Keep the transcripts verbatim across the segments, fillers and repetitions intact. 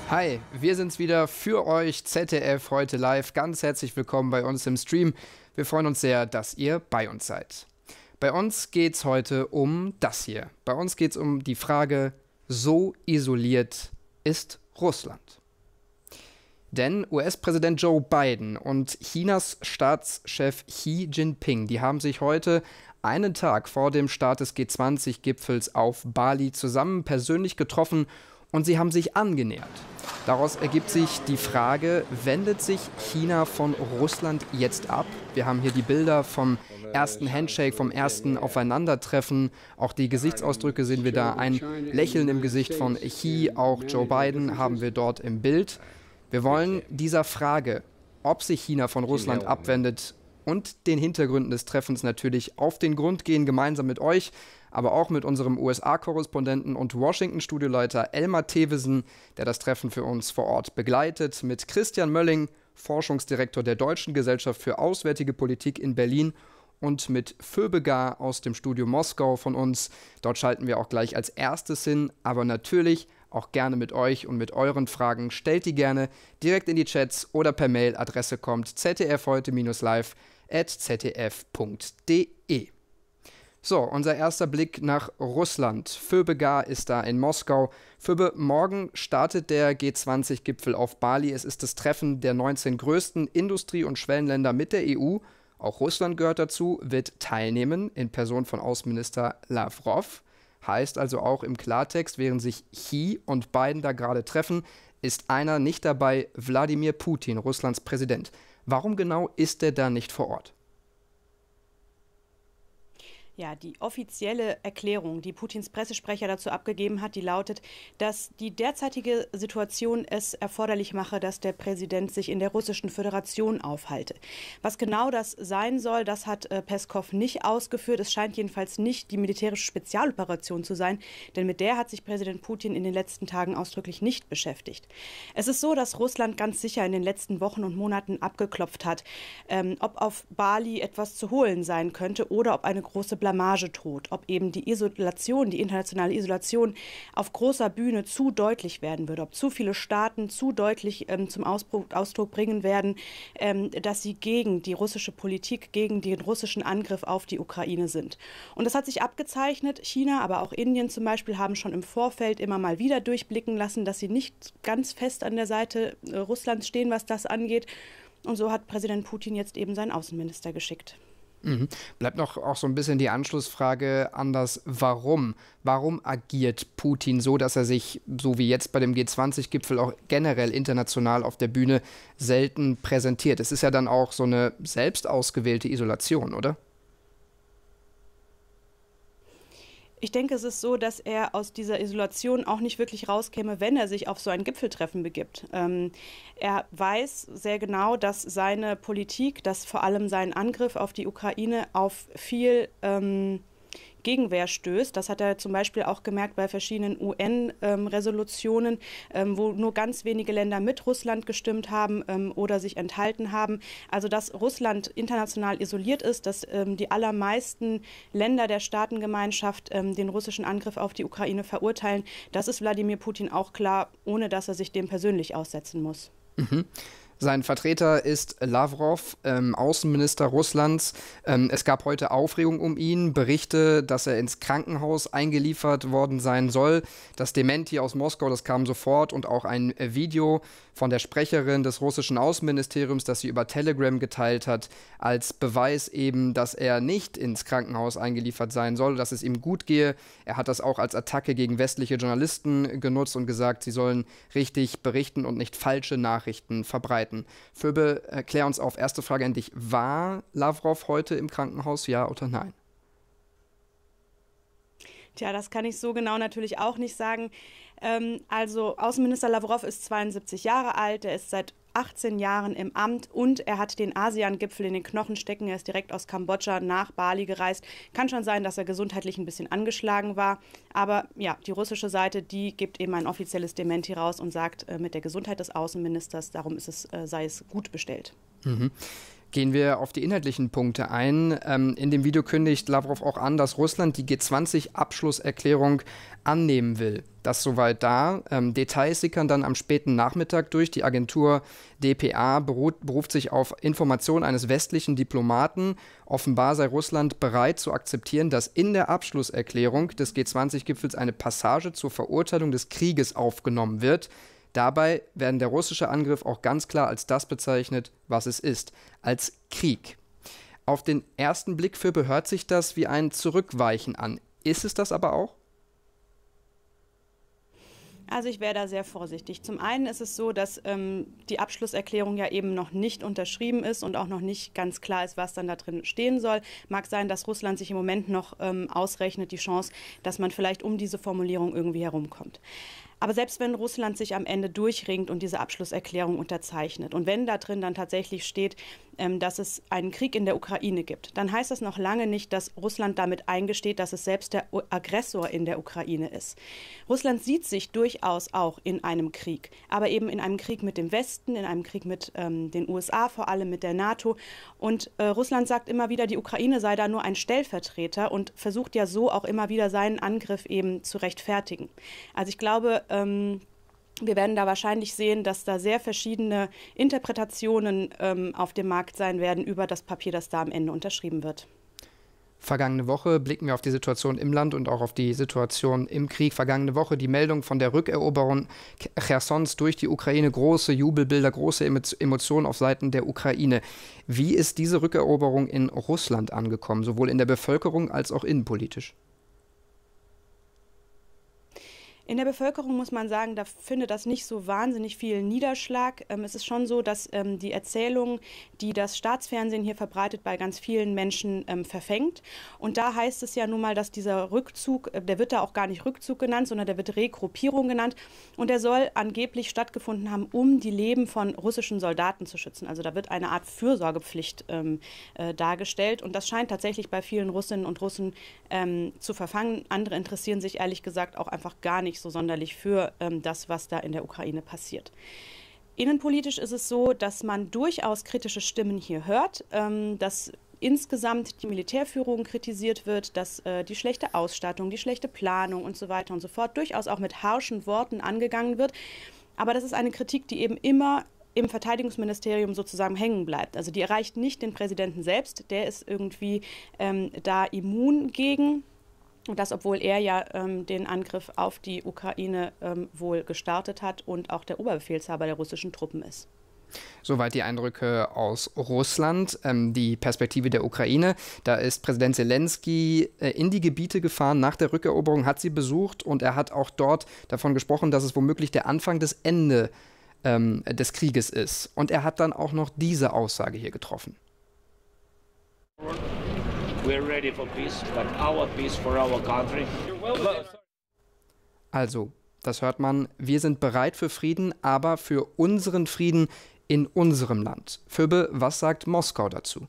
Hi, wir sind's wieder für euch, Z D F heute live. Ganz herzlich willkommen bei uns im Stream. Wir freuen uns sehr, dass ihr bei uns seid. Bei uns geht's heute um das hier. Bei uns geht's um die Frage, so isoliert ist Russland? Denn U S-Präsident Joe Biden und Chinas Staatschef Xi Jinping, die haben sich heute einen Tag vor dem Start des G zwanzig Gipfels auf Bali zusammen persönlich getroffen und sie haben sich angenähert. Daraus ergibt sich die Frage, wendet sich China von Russland jetzt ab? Wir haben hier die Bilder vom ersten Handshake, vom ersten Aufeinandertreffen. Auch die Gesichtsausdrücke sehen wir da. Ein Lächeln im Gesicht von Xi, auch Joe Biden haben wir dort im Bild. Wir wollen dieser Frage, ob sich China von Russland abwendet, und den Hintergründen des Treffens natürlich auf den Grund gehen, gemeinsam mit euch, aber auch mit unserem U S A-Korrespondenten und Washington-Studioleiter Elmar Thewesen, der das Treffen für uns vor Ort begleitet, mit Christian Mölling, Forschungsdirektor der Deutschen Gesellschaft für Auswärtige Politik in Berlin, und mit Föbegar aus dem Studio Moskau von uns. Dort schalten wir auch gleich als erstes hin, aber natürlich auch gerne mit euch und mit euren Fragen. Stellt die gerne direkt in die Chats oder per Mail. Adresse kommt z d f heute live at z d f punkt d e. So, unser erster Blick nach Russland. Föbegar ist da in Moskau. Föbe, morgen startet der G zwanzig Gipfel auf Bali. Es ist das Treffen der neunzehn größten Industrie- und Schwellenländer mit der E U. Auch Russland gehört dazu, wird teilnehmen in Person von Außenminister Lavrov. Heißt also auch im Klartext, während sich Xi und Biden da gerade treffen, ist einer nicht dabei, Wladimir Putin, Russlands Präsident. Warum genau ist er da nicht vor Ort? Ja, die offizielle Erklärung, die Putins Pressesprecher dazu abgegeben hat, die lautet, dass die derzeitige Situation es erforderlich mache, dass der Präsident sich in der Russischen Föderation aufhalte. Was genau das sein soll, das hat äh, Peskow nicht ausgeführt. Es scheint jedenfalls nicht die militärische Spezialoperation zu sein, denn mit der hat sich Präsident Putin in den letzten Tagen ausdrücklich nicht beschäftigt. Es ist so, dass Russland ganz sicher in den letzten Wochen und Monaten abgeklopft hat, ähm, ob auf Bali etwas zu holen sein könnte oder ob eine große Blamage droht, ob eben die Isolation, die internationale Isolation auf großer Bühne zu deutlich werden würde, ob zu viele Staaten zu deutlich ähm, zum Ausdruck, Ausdruck bringen werden, ähm, dass sie gegen die russische Politik, gegen den russischen Angriff auf die Ukraine sind. Und das hat sich abgezeichnet. China, aber auch Indien zum Beispiel, haben schon im Vorfeld immer mal wieder durchblicken lassen, dass sie nicht ganz fest an der Seite äh, Russlands stehen, was das angeht. Und so hat Präsident Putin jetzt eben seinen Außenminister geschickt. Mhm. Bleibt noch auch so ein bisschen die Anschlussfrage an das Warum. Warum agiert Putin so, dass er sich, so wie jetzt bei dem G zwanzig Gipfel, auch generell international auf der Bühne selten präsentiert? Es ist ja dann auch so eine selbst ausgewählte Isolation, oder? Ich denke, es ist so, dass er aus dieser Isolation auch nicht wirklich rauskäme, wenn er sich auf so ein Gipfeltreffen begibt. Ähm, er weiß sehr genau, dass seine Politik, dass vor allem sein Angriff auf die Ukraine auf viel ähm, Gegenwehr stößt. Das hat er zum Beispiel auch gemerkt bei verschiedenen U N-Resolutionen, ähm, wo nur ganz wenige Länder mit Russland gestimmt haben ähm, oder sich enthalten haben. Also dass Russland international isoliert ist, dass ähm, die allermeisten Länder der Staatengemeinschaft ähm, den russischen Angriff auf die Ukraine verurteilen, das ist Wladimir Putin auch klar, ohne dass er sich dem persönlich aussetzen muss. Mhm. Sein Vertreter ist Lavrov, ähm, Außenminister Russlands. Ähm, es gab heute Aufregung um ihn, Berichte, dass er ins Krankenhaus eingeliefert worden sein soll. Das Dementi aus Moskau, das kam sofort, und auch ein Video von der Sprecherin des russischen Außenministeriums, das sie über Telegram geteilt hat, als Beweis eben, dass er nicht ins Krankenhaus eingeliefert sein soll, dass es ihm gut gehe. Er hat das auch als Attacke gegen westliche Journalisten genutzt und gesagt, sie sollen richtig berichten und nicht falsche Nachrichten verbreiten. Föbe, klär uns auf. Erste Frage an dich. War Lavrov heute im Krankenhaus, ja oder nein? Tja, das kann ich so genau natürlich auch nicht sagen. Ähm, also Außenminister Lavrov ist zweiundsiebzig Jahre alt, er ist seit achtzehn Jahren im Amt und er hat den ASEAN-Gipfel in den Knochen stecken. Er ist direkt aus Kambodscha nach Bali gereist. Kann schon sein, dass er gesundheitlich ein bisschen angeschlagen war. Aber ja, die russische Seite, die gibt eben ein offizielles Dementi raus und sagt, äh, mit der Gesundheit des Außenministers, darum ist es, äh, sei es gut bestellt. Mhm. Gehen wir auf die inhaltlichen Punkte ein. Ähm, in dem Video kündigt Lavrov auch an, dass Russland die G zwanzig Abschlusserklärung annehmen will. Das soweit da. Ähm, Details sickern dann am späten Nachmittag durch. Die Agentur D P A beruht, beruft sich auf Informationen eines westlichen Diplomaten. Offenbar sei Russland bereit zu akzeptieren, dass in der Abschlusserklärung des G zwanzig Gipfels eine Passage zur Verurteilung des Krieges aufgenommen wird. Dabei werden der russische Angriff auch ganz klar als das bezeichnet, was es ist, als Krieg. Auf den ersten Blick für hört sich das wie ein Zurückweichen an. Ist es das aber auch? Also ich wäre da sehr vorsichtig. Zum einen ist es so, dass ähm, die Abschlusserklärung ja eben noch nicht unterschrieben ist und auch noch nicht ganz klar ist, was dann da drin stehen soll. Mag sein, dass Russland sich im Moment noch ähm, ausrechnet, die Chance, dass man vielleicht um diese Formulierung irgendwie herumkommt. Aber selbst wenn Russland sich am Ende durchringt und diese Abschlusserklärung unterzeichnet und wenn da drin dann tatsächlich steht, ähm, dass es einen Krieg in der Ukraine gibt, dann heißt das noch lange nicht, dass Russland damit eingesteht, dass es selbst der Aggressor in der Ukraine ist. Russland sieht sich durchaus auch in einem Krieg, aber eben in einem Krieg mit dem Westen, in einem Krieg mit ähm, den U S A, vor allem mit der NATO. Und äh, Russland sagt immer wieder, die Ukraine sei da nur ein Stellvertreter und versucht ja so auch immer wieder seinen Angriff eben zu rechtfertigen. Also ich glaube, ähm, wir werden da wahrscheinlich sehen, dass da sehr verschiedene Interpretationen ähm, auf dem Markt sein werden über das Papier, das da am Ende unterschrieben wird. Vergangene Woche blicken wir auf die Situation im Land und auch auf die Situation im Krieg. Vergangene Woche die Meldung von der Rückeroberung Chersons durch die Ukraine. Große Jubelbilder, große Emotionen auf Seiten der Ukraine. Wie ist diese Rückeroberung in Russland angekommen, sowohl in der Bevölkerung als auch innenpolitisch? In der Bevölkerung muss man sagen, da findet das nicht so wahnsinnig viel Niederschlag. Ähm, es ist schon so, dass ähm, die Erzählung, die das Staatsfernsehen hier verbreitet, bei ganz vielen Menschen ähm, verfängt. Und da heißt es ja nun mal, dass dieser Rückzug, äh, der wird da auch gar nicht Rückzug genannt, sondern der wird Regruppierung genannt. Und der soll angeblich stattgefunden haben, um die Leben von russischen Soldaten zu schützen. Also da wird eine Art Fürsorgepflicht ähm, äh, dargestellt. Und das scheint tatsächlich bei vielen Russinnen und Russen ähm, zu verfangen. Andere interessieren sich ehrlich gesagt auch einfach gar nicht so sonderlich für ähm, das, was da in der Ukraine passiert. Innenpolitisch ist es so, dass man durchaus kritische Stimmen hier hört, ähm, dass insgesamt die Militärführung kritisiert wird, dass äh, die schlechte Ausstattung, die schlechte Planung und so weiter und so fort durchaus auch mit harschen Worten angegangen wird. Aber das ist eine Kritik, die eben immer im Verteidigungsministerium sozusagen hängen bleibt. Also die erreicht nicht den Präsidenten selbst, der ist irgendwie ähm, da immun gegen. Und das, obwohl er ja ähm, den Angriff auf die Ukraine ähm, wohl gestartet hat und auch der Oberbefehlshaber der russischen Truppen ist. Soweit die Eindrücke aus Russland. Ähm, die Perspektive der Ukraine. Da ist Präsident Zelensky äh, in die Gebiete gefahren nach der Rückeroberung, hat sie besucht und er hat auch dort davon gesprochen, dass es womöglich der Anfang des Ende ähm, des Krieges ist. Und er hat dann auch noch diese Aussage hier getroffen. Also, das hört man, wir sind bereit für Frieden, aber für unseren Frieden in unserem Land. Phoebe, was sagt Moskau dazu?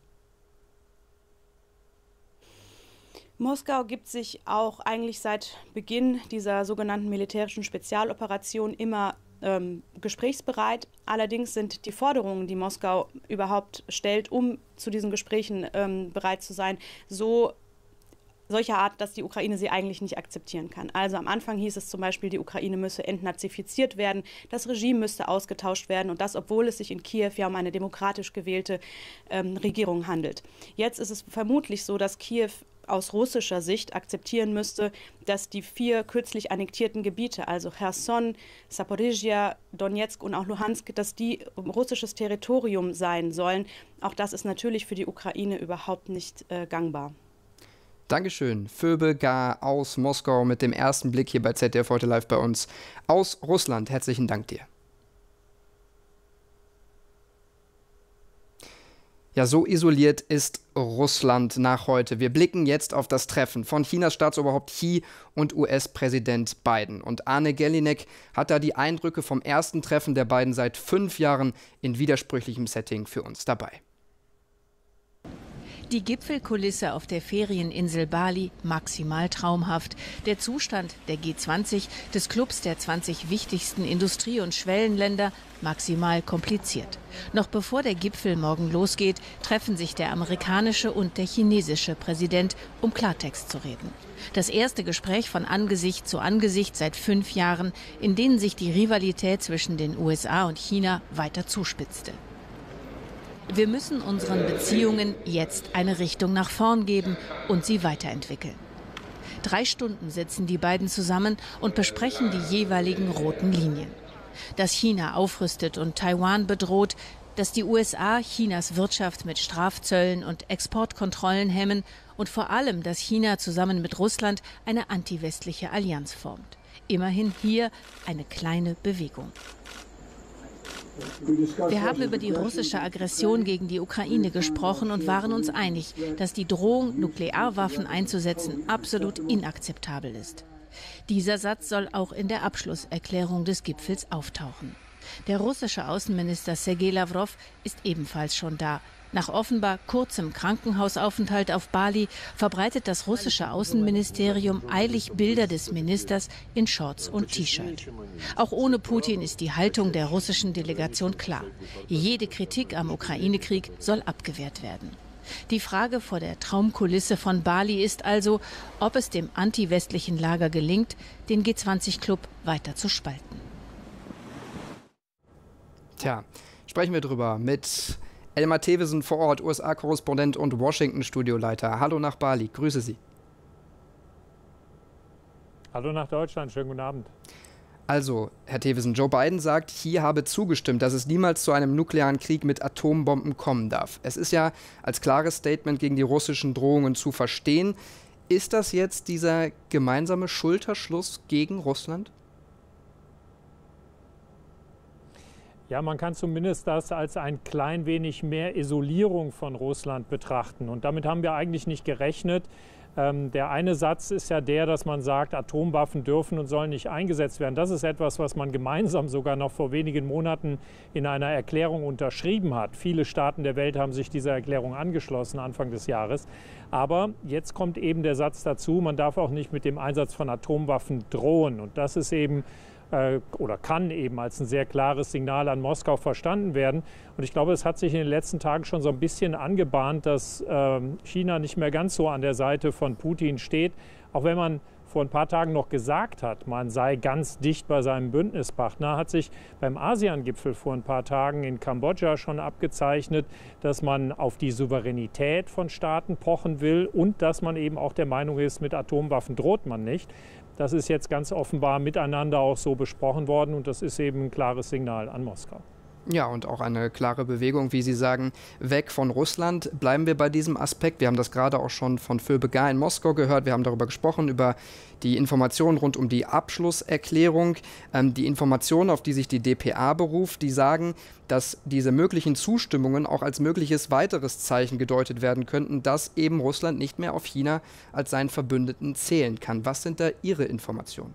Moskau gibt sich auch eigentlich seit Beginn dieser sogenannten militärischen Spezialoperation immer ähm, gesprächsbereit. Allerdings sind die Forderungen, die Moskau überhaupt stellt, um zu diesen Gesprächen ähm, bereit zu sein, so solcher Art, dass die Ukraine sie eigentlich nicht akzeptieren kann. Also am Anfang hieß es zum Beispiel, die Ukraine müsse entnazifiziert werden, das Regime müsste ausgetauscht werden und das, obwohl es sich in Kiew ja um eine demokratisch gewählte ähm, Regierung handelt. Jetzt ist es vermutlich so, dass Kiew aus russischer Sicht akzeptieren müsste, dass die vier kürzlich annektierten Gebiete, also Cherson, Saporizhia, Donetsk und auch Luhansk, dass die russisches Territorium sein sollen. Auch das ist natürlich für die Ukraine überhaupt nicht äh, gangbar. Dankeschön. Phoebe Gar aus Moskau mit dem ersten Blick hier bei Z D F heute live bei uns aus Russland. Herzlichen Dank dir. Ja, so isoliert ist Russland nach heute. Wir blicken jetzt auf das Treffen von Chinas Staatsoberhaupt Xi und U S-Präsident Biden. Und Arne Gellinek hat da die Eindrücke vom ersten Treffen der beiden seit fünf Jahren in widersprüchlichem Setting für uns dabei. Die Gipfelkulisse auf der Ferieninsel Bali maximal traumhaft. Der Zustand der G zwanzig, des Clubs der zwanzig wichtigsten Industrie- und Schwellenländer, maximal kompliziert. Noch bevor der Gipfel morgen losgeht, treffen sich der amerikanische und der chinesische Präsident, um Klartext zu reden. Das erste Gespräch von Angesicht zu Angesicht seit fünf Jahren, in denen sich die Rivalität zwischen den U S A und China weiter zuspitzte. Wir müssen unseren Beziehungen jetzt eine Richtung nach vorn geben und sie weiterentwickeln. Drei Stunden sitzen die beiden zusammen und besprechen die jeweiligen roten Linien. Dass China aufrüstet und Taiwan bedroht, dass die U S A Chinas Wirtschaft mit Strafzöllen und Exportkontrollen hemmen und vor allem, dass China zusammen mit Russland eine antiwestliche Allianz formt. Immerhin hier eine kleine Bewegung. Wir haben über die russische Aggression gegen die Ukraine gesprochen und waren uns einig, dass die Drohung, Nuklearwaffen einzusetzen, absolut inakzeptabel ist. Dieser Satz soll auch in der Abschlusserklärung des Gipfels auftauchen. Der russische Außenminister Sergei Lawrow ist ebenfalls schon da. Nach offenbar kurzem Krankenhausaufenthalt auf Bali verbreitet das russische Außenministerium eilig Bilder des Ministers in Shorts und T-Shirt. Auch ohne Putin ist die Haltung der russischen Delegation klar. Jede Kritik am Ukraine-Krieg soll abgewehrt werden. Die Frage vor der Traumkulisse von Bali ist also, ob es dem anti-westlichen Lager gelingt, den G zwanzig Club weiter zu spalten. Tja, sprechen wir drüber mit Elmar Thewissen vor Ort, U S A-Korrespondent und Washington-Studioleiter. Hallo nach Bali, grüße Sie. Hallo nach Deutschland, schönen guten Abend. Also, Herr Thewissen, Joe Biden sagt, hier habe zugestimmt, dass es niemals zu einem nuklearen Krieg mit Atombomben kommen darf. Es ist ja als klares Statement gegen die russischen Drohungen zu verstehen. Ist das jetzt dieser gemeinsame Schulterschluss gegen Russland? Ja, man kann zumindest das als ein klein wenig mehr Isolierung von Russland betrachten. Und damit haben wir eigentlich nicht gerechnet. Ähm, der eine Satz ist ja der, dass man sagt, Atomwaffen dürfen und sollen nicht eingesetzt werden. Das ist etwas, was man gemeinsam sogar noch vor wenigen Monaten in einer Erklärung unterschrieben hat. Viele Staaten der Welt haben sich dieser Erklärung angeschlossen Anfang des Jahres. Aber jetzt kommt eben der Satz dazu, man darf auch nicht mit dem Einsatz von Atomwaffen drohen. Und das ist eben oder kann eben als ein sehr klares Signal an Moskau verstanden werden. Und ich glaube, es hat sich in den letzten Tagen schon so ein bisschen angebahnt, dass China nicht mehr ganz so an der Seite von Putin steht. Auch wenn man vor ein paar Tagen noch gesagt hat, man sei ganz dicht bei seinem Bündnispartner, hat sich beim ASEAN-Gipfel vor ein paar Tagen in Kambodscha schon abgezeichnet, dass man auf die Souveränität von Staaten pochen will und dass man eben auch der Meinung ist, mit Atomwaffen droht man nicht. Das ist jetzt ganz offenbar miteinander auch so besprochen worden und das ist eben ein klares Signal an Moskau. Ja, und auch eine klare Bewegung, wie Sie sagen, weg von Russland. Bleiben wir bei diesem Aspekt. Wir haben das gerade auch schon von Phil Begar in Moskau gehört. Wir haben darüber gesprochen, über die Informationen rund um die Abschlusserklärung. Ähm, die Informationen, auf die sich die D P A beruft, die sagen, dass diese möglichen Zustimmungen auch als mögliches weiteres Zeichen gedeutet werden könnten, dass eben Russland nicht mehr auf China als seinen Verbündeten zählen kann. Was sind da Ihre Informationen?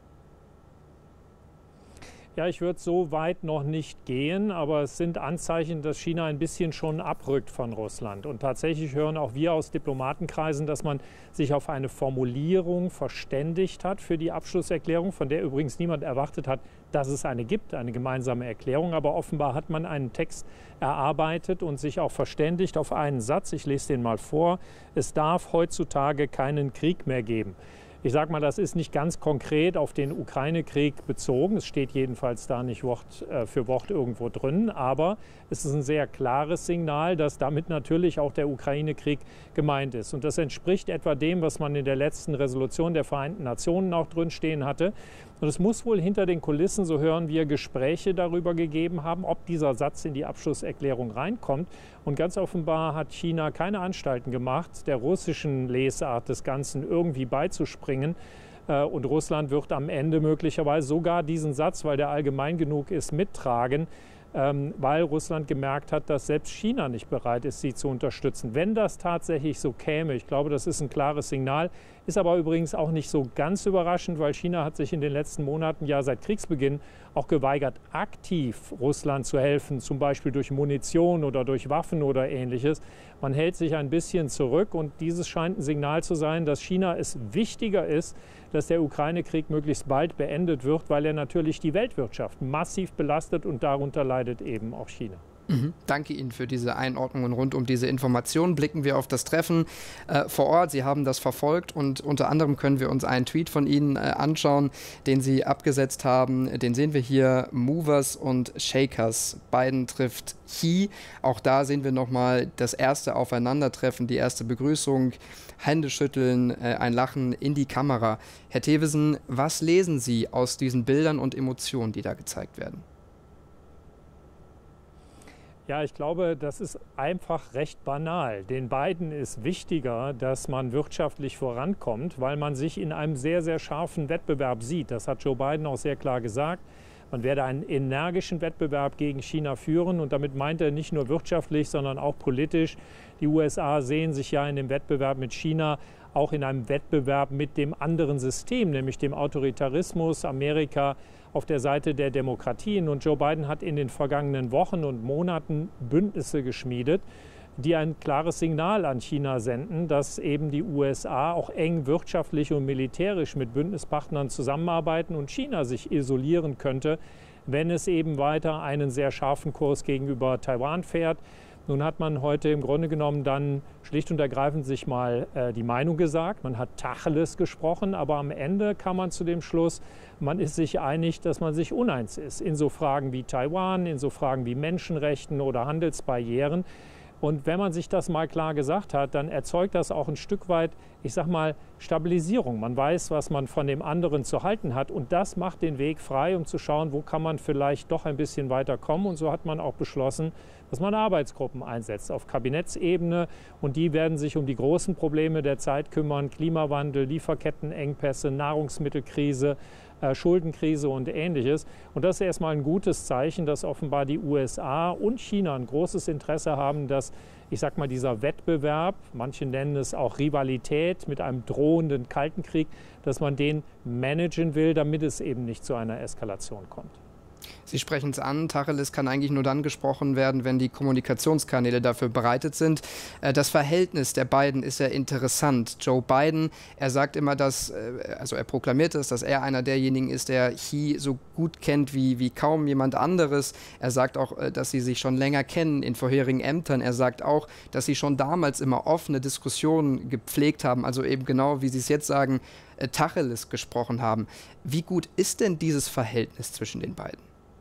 Ja, ich würde so weit noch nicht gehen, aber es sind Anzeichen, dass China ein bisschen schon abrückt von Russland. Und tatsächlich hören auch wir aus Diplomatenkreisen, dass man sich auf eine Formulierung verständigt hat für die Abschlusserklärung, von der übrigens niemand erwartet hat, dass es eine gibt, eine gemeinsame Erklärung. Aber offenbar hat man einen Text erarbeitet und sich auch verständigt auf einen Satz. Ich lese den mal vor. Es darf heutzutage keinen Krieg mehr geben. Ich sage mal, das ist nicht ganz konkret auf den Ukraine-Krieg bezogen. Es steht jedenfalls da nicht Wort für Wort irgendwo drin. Aber es ist ein sehr klares Signal, dass damit natürlich auch der Ukraine-Krieg gemeint ist. Und das entspricht etwa dem, was man in der letzten Resolution der Vereinten Nationen auch drin stehen hatte. Und es muss wohl hinter den Kulissen, so hören wir, Gespräche darüber gegeben haben, ob dieser Satz in die Abschlusserklärung reinkommt. Und ganz offenbar hat China keine Anstalten gemacht, der russischen Lesart des Ganzen irgendwie beizuspringen. Und Russland wird am Ende möglicherweise sogar diesen Satz, weil der allgemein genug ist, mittragen, weil Russland gemerkt hat, dass selbst China nicht bereit ist, sie zu unterstützen. Wenn das tatsächlich so käme, ich glaube, das ist ein klares Signal, Ist aber übrigens auch nicht so ganz überraschend, weil China hat sich in den letzten Monaten, ja seit Kriegsbeginn, auch geweigert, aktiv Russland zu helfen, zum Beispiel durch Munition oder durch Waffen oder Ähnliches. Man hält sich ein bisschen zurück und dieses scheint ein Signal zu sein, dass China es wichtiger ist, dass der Ukraine-Krieg möglichst bald beendet wird, weil er natürlich die Weltwirtschaft massiv belastet und darunter leidet eben auch China. Mhm. Danke Ihnen für diese Einordnungen rund um diese Informationen. Blicken wir auf das Treffen äh, vor Ort. Sie haben das verfolgt und unter anderem können wir uns einen Tweet von Ihnen äh, anschauen, den Sie abgesetzt haben. Den sehen wir hier, Movers und Shakers. Biden trifft Xi. Auch da sehen wir nochmal das erste Aufeinandertreffen, die erste Begrüßung, Händeschütteln, äh, ein Lachen in die Kamera. Herr Thewesen, was lesen Sie aus diesen Bildern und Emotionen, die da gezeigt werden? Ja, ich glaube, das ist einfach recht banal. Den beiden ist wichtiger, dass man wirtschaftlich vorankommt, weil man sich in einem sehr, sehr scharfen Wettbewerb sieht. Das hat Joe Biden auch sehr klar gesagt. Man werde einen energischen Wettbewerb gegen China führen und damit meint er nicht nur wirtschaftlich, sondern auch politisch. Die U S A sehen sich ja in dem Wettbewerb mit China auch in einem Wettbewerb mit dem anderen System, nämlich dem Autoritarismus, Amerika auf der Seite der Demokratien. Und Joe Biden hat in den vergangenen Wochen und Monaten Bündnisse geschmiedet, die ein klares Signal an China senden, dass eben die U S A auch eng wirtschaftlich und militärisch mit Bündnispartnern zusammenarbeiten und China sich isolieren könnte, wenn es eben weiter einen sehr scharfen Kurs gegenüber Taiwan fährt. Nun hat man heute im Grunde genommen dann schlicht und ergreifend sich mal äh, die Meinung gesagt. Man hat Tacheles gesprochen, aber am Ende kam man zu dem Schluss, man ist sich einig, dass man sich uneins ist. In so Fragen wie Taiwan, in so Fragen wie Menschenrechten oder Handelsbarrieren. Und wenn man sich das mal klar gesagt hat, dann erzeugt das auch ein Stück weit, ich sag mal, Stabilisierung. Man weiß, was man von dem anderen zu halten hat und das macht den Weg frei, um zu schauen, wo kann man vielleicht doch ein bisschen weiter kommen. Und so hat man auch beschlossen, dass man Arbeitsgruppen einsetzt auf Kabinettsebene und die werden sich um die großen Probleme der Zeit kümmern, Klimawandel, Lieferkettenengpässe, Nahrungsmittelkrise, äh, Schuldenkrise und Ähnliches. Und das ist erstmal ein gutes Zeichen, dass offenbar die U S A und China ein großes Interesse haben, dass, ich sag mal, dieser Wettbewerb, manche nennen es auch Rivalität mit einem drohenden Kalten Krieg, dass man den managen will, damit es eben nicht zu einer Eskalation kommt. Sie sprechen es an, Tacheles kann eigentlich nur dann gesprochen werden, wenn die Kommunikationskanäle dafür bereitet sind. Das Verhältnis der beiden ist ja interessant. Joe Biden, er sagt immer, dass, also er proklamiert es, dass er einer derjenigen ist, der Xi so gut kennt wie, wie kaum jemand anderes. Er sagt auch, dass sie sich schon länger kennen in vorherigen Ämtern. Er sagt auch, dass sie schon damals immer offene Diskussionen gepflegt haben, also eben genau, wie Sie es jetzt sagen, Tacheles gesprochen haben. Wie gut ist denn dieses Verhältnis zwischen den beiden?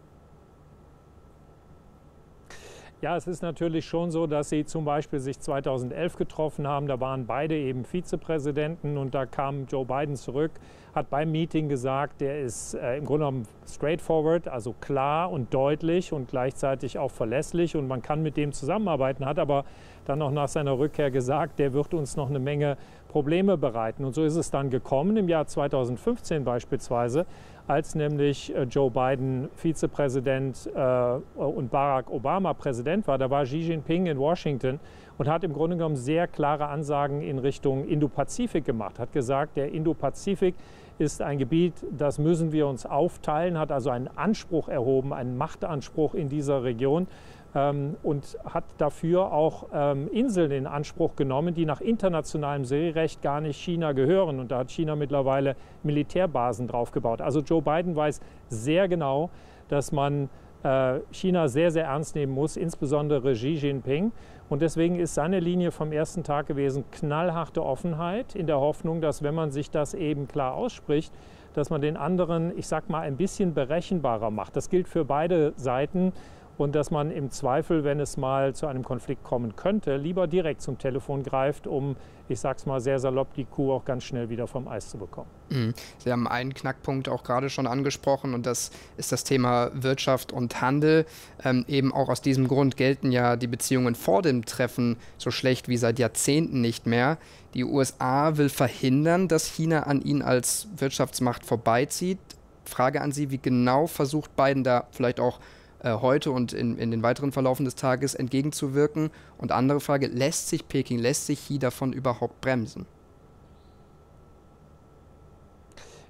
Ja, es ist natürlich schon so, dass sie zum Beispiel sich zweitausendelf getroffen haben. Da waren beide eben Vizepräsidenten und da kam Joe Biden zurück, hat beim Meeting gesagt, der ist äh, im Grunde genommen straightforward, also klar und deutlich und gleichzeitig auch verlässlich und man kann mit dem zusammenarbeiten, hat aber dann noch nach seiner Rückkehr gesagt, der wird uns noch eine Menge Probleme bereiten. Und so ist es dann gekommen im Jahr zweitausendfünfzehn beispielsweise, als nämlich Joe Biden Vizepräsident äh, und Barack Obama Präsident war. Da war Xi Jinping in Washington und hat im Grunde genommen sehr klare Ansagen in Richtung Indo-Pazifik gemacht. Hat gesagt, der Indo-Pazifik ist ein Gebiet, das müssen wir uns aufteilen, hat also einen Anspruch erhoben, einen Machtanspruch in dieser Region. Und hat dafür auch ähm, Inseln in Anspruch genommen, die nach internationalem Seerecht gar nicht China gehören. Und da hat China mittlerweile Militärbasen drauf gebaut. Also Joe Biden weiß sehr genau, dass man äh, China sehr, sehr ernst nehmen muss, insbesondere Xi Jinping. Und deswegen ist seine Linie vom ersten Tag gewesen, knallharte Offenheit, in der Hoffnung, dass wenn man sich das eben klar ausspricht, dass man den anderen, ich sag mal, ein bisschen berechenbarer macht. Das gilt für beide Seiten. Und dass man im Zweifel, wenn es mal zu einem Konflikt kommen könnte, lieber direkt zum Telefon greift, um, ich sag's mal sehr salopp, die Kuh auch ganz schnell wieder vom Eis zu bekommen. Mhm. Sie haben einen Knackpunkt auch gerade schon angesprochen und das ist das Thema Wirtschaft und Handel. Ähm, eben auch aus diesem Grund gelten ja die Beziehungen vor dem Treffen so schlecht wie seit Jahrzehnten nicht mehr. Die U S A will verhindern, dass China an ihnen als Wirtschaftsmacht vorbeizieht. Frage an Sie, wie genau versucht Biden da vielleicht auch heute und in, in den weiteren Verlaufen des Tages entgegenzuwirken? Und andere Frage, lässt sich Peking, lässt sich Xi davon überhaupt bremsen?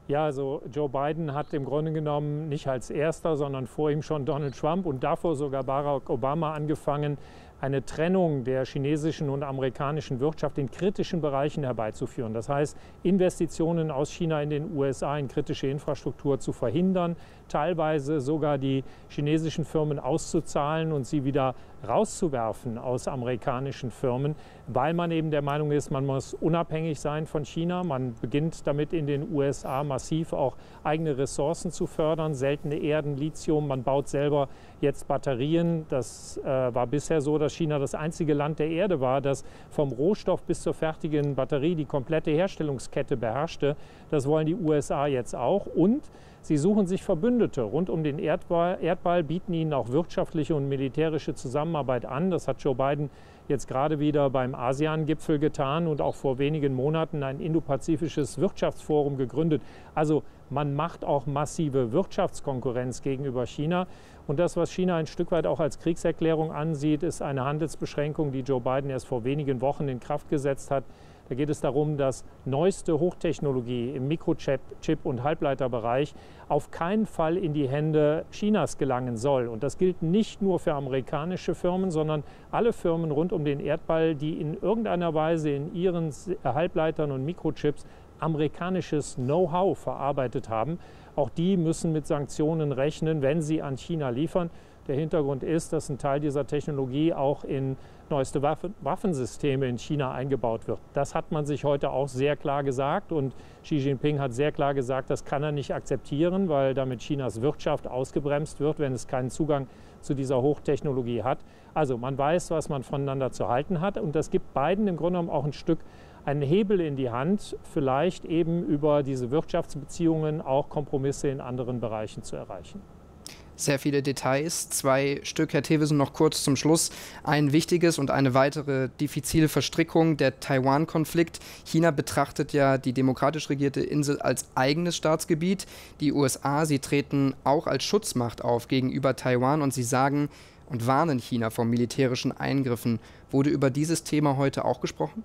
Ja, also Joe Biden hat im Grunde genommen nicht als erster, sondern vor ihm schon Donald Trump und davor sogar Barack Obama angefangen, eine Trennung der chinesischen und amerikanischen Wirtschaft in kritischen Bereichen herbeizuführen. Das heißt, Investitionen aus China in den U S A in kritische Infrastruktur zu verhindern, teilweise sogar die chinesischen Firmen auszuzahlen und sie wieder rauszuwerfen aus amerikanischen Firmen, weil man eben der Meinung ist, man muss unabhängig sein von China. Man beginnt damit in den U S A massiv auch eigene Ressourcen zu fördern, seltene Erden, Lithium. Man baut selber jetzt Batterien. Das äh, war bisher so, dass China das einzige Land der Erde war, das vom Rohstoff bis zur fertigen Batterie die komplette Herstellungskette beherrschte. Das wollen die U S A jetzt auch. Und sie suchen sich Verbündete rund um den Erdball, Erdball, bieten ihnen auch wirtschaftliche und militärische Zusammenarbeit an. Das hat Joe Biden jetzt gerade wieder beim ASEAN-Gipfel getan und auch vor wenigen Monaten ein indopazifisches Wirtschaftsforum gegründet. Also man macht auch massive Wirtschaftskonkurrenz gegenüber China. Und das, was China ein Stück weit auch als Kriegserklärung ansieht, ist eine Handelsbeschränkung, die Joe Biden erst vor wenigen Wochen in Kraft gesetzt hat. Da geht es darum, dass neueste Hochtechnologie im Mikrochip- Chip- und Halbleiterbereich auf keinen Fall in die Hände Chinas gelangen soll. Und das gilt nicht nur für amerikanische Firmen, sondern alle Firmen rund um den Erdball, die in irgendeiner Weise in ihren Halbleitern und Mikrochips amerikanisches Know-how verarbeitet haben. Auch die müssen mit Sanktionen rechnen, wenn sie an China liefern. Der Hintergrund ist, dass ein Teil dieser Technologie auch in neueste Waffen Waffensysteme in China eingebaut wird. Das hat man sich heute auch sehr klar gesagt und Xi Jinping hat sehr klar gesagt, das kann er nicht akzeptieren, weil damit Chinas Wirtschaft ausgebremst wird, wenn es keinen Zugang zu dieser Hochtechnologie hat. Also man weiß, was man voneinander zu halten hat und das gibt beiden im Grunde genommen auch ein Stück einen Hebel in die Hand, vielleicht eben über diese Wirtschaftsbeziehungen auch Kompromisse in anderen Bereichen zu erreichen. Sehr viele Details. Zwei Stück, Herr Thewissen, noch kurz zum Schluss. Ein wichtiges und eine weitere diffizile Verstrickung, der Taiwan-Konflikt. China betrachtet ja die demokratisch regierte Insel als eigenes Staatsgebiet. Die U S A, sie treten auch als Schutzmacht auf gegenüber Taiwan und sie sagen und warnen China vor militärischen Eingriffen. Wurde über dieses Thema heute auch gesprochen?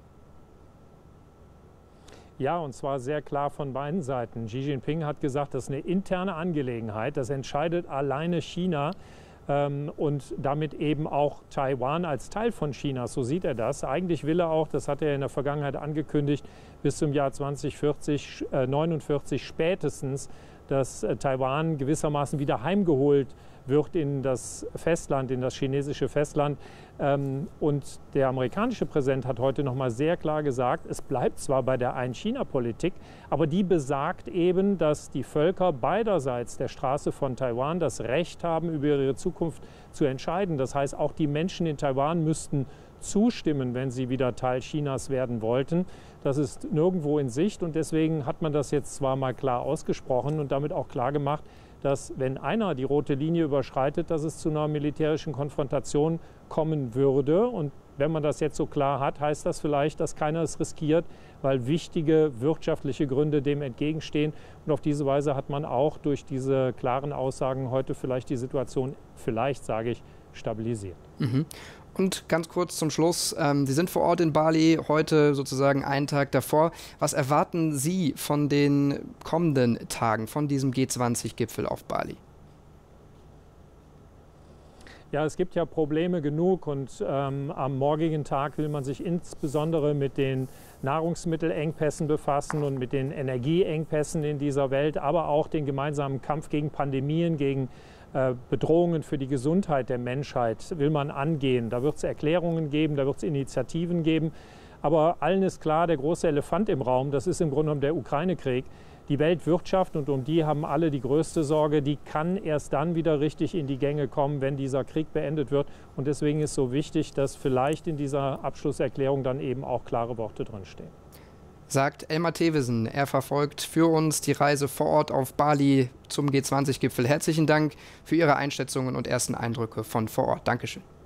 Ja, und zwar sehr klar von beiden Seiten. Xi Jinping hat gesagt, das ist eine interne Angelegenheit, das entscheidet alleine China ähm, und damit eben auch Taiwan als Teil von China, so sieht er das. Eigentlich will er auch, das hat er in der Vergangenheit angekündigt, bis zum Jahr zwanzig vierzig, äh, neunundvierzig spätestens, dass äh, Taiwan gewissermaßen wieder heimgeholt wird in das Festland, in das chinesische Festland. Ähm, und der amerikanische Präsident hat heute noch mal sehr klar gesagt, es bleibt zwar bei der Ein-China-Politik, aber die besagt eben, dass die Völker beiderseits der Straße von Taiwan das Recht haben, über ihre Zukunft zu entscheiden. Das heißt, auch die Menschen in Taiwan müssten zustimmen, wenn sie wieder Teil Chinas werden wollten. Das ist nirgendwo in Sicht und deswegen hat man das jetzt zwar mal klar ausgesprochen und damit auch klar gemacht, dass wenn einer die rote Linie überschreitet, dass es zu einer militärischen Konfrontation kommen würde. Und wenn man das jetzt so klar hat, heißt das vielleicht, dass keiner es riskiert, weil wichtige wirtschaftliche Gründe dem entgegenstehen. Und auf diese Weise hat man auch durch diese klaren Aussagen heute vielleicht die Situation, vielleicht sage ich, stabilisiert. Mhm. Und ganz kurz zum Schluss, ähm, Sie sind vor Ort in Bali, heute sozusagen einen Tag davor. Was erwarten Sie von den kommenden Tagen, von diesem G zwanzig Gipfel auf Bali? Ja, es gibt ja Probleme genug und ähm, am morgigen Tag will man sich insbesondere mit den Nahrungsmittelengpässen befassen und mit den Energieengpässen in dieser Welt, aber auch den gemeinsamen Kampf gegen Pandemien, gegen äh, Bedrohungen für die Gesundheit der Menschheit will man angehen. Da wird es Erklärungen geben, da wird es Initiativen geben. Aber allen ist klar, der große Elefant im Raum, das ist im Grunde genommen der Ukraine-Krieg. Die Weltwirtschaft, und um die haben alle die größte Sorge, die kann erst dann wieder richtig in die Gänge kommen, wenn dieser Krieg beendet wird. Und deswegen ist so wichtig, dass vielleicht in dieser Abschlusserklärung dann eben auch klare Worte drinstehen. Sagt Elmar Thewissen. Er verfolgt für uns die Reise vor Ort auf Bali zum G zwanzig Gipfel. Herzlichen Dank für Ihre Einschätzungen und ersten Eindrücke von vor Ort. Dankeschön.